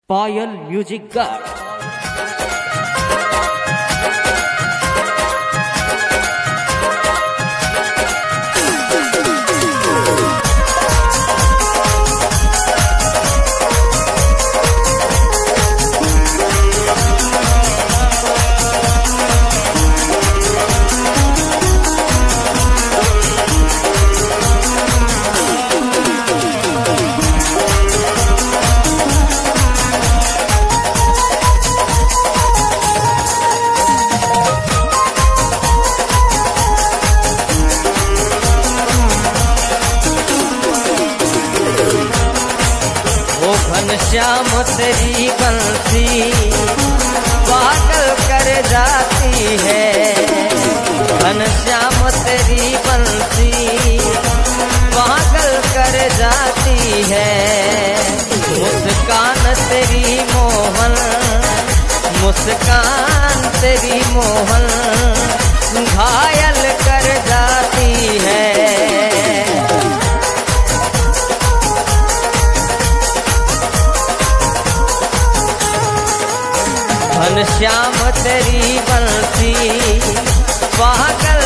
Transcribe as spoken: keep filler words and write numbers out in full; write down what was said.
पायल music guard. Ghanshyam तेरी बंसी पागल कर जाती है, घनश्याम तेरी बंसी पागल कर जाती है। मुस्कान तेरी मोहन, मुस्कान तेरी मोहन घायल कर जाती है। घनश्याम तेरी बंसी पागल